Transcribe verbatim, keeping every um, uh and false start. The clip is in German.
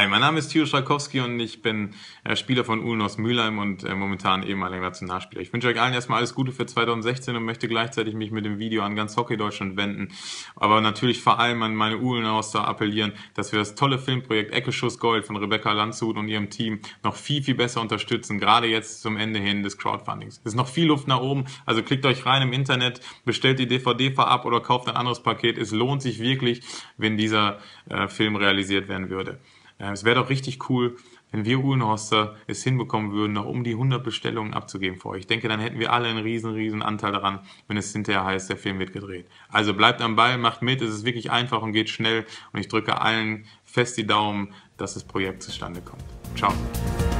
Hi, mein Name ist Thilo Schrakowski und ich bin äh, Spieler von Ulm aus Mülheim und äh, momentan ehemaliger Nationalspieler. Ich wünsche euch allen erstmal alles Gute für zwanzig sechzehn und möchte gleichzeitig mich mit dem Video an ganz Hockey Deutschland wenden. Aber natürlich vor allem an meine Uhlenhauser appellieren, dass wir das tolle Filmprojekt Eckeschuss Gold von Rebecca Landshut und ihrem Team noch viel, viel besser unterstützen, gerade jetzt zum Ende hin des Crowdfundings. Es ist noch viel Luft nach oben, also klickt euch rein im Internet, bestellt die D V D vorab oder kauft ein anderes Paket. Es lohnt sich wirklich, wenn dieser äh, Film realisiert werden würde. Es wäre doch richtig cool, wenn wir Uhlenhorster es hinbekommen würden, noch um die hundert Bestellungen abzugeben für euch. Ich denke, dann hätten wir alle einen riesen, riesen Anteil daran, wenn es hinterher heißt, der Film wird gedreht. Also bleibt am Ball, macht mit, es ist wirklich einfach und geht schnell. Und ich drücke allen fest die Daumen, dass das Projekt zustande kommt. Ciao.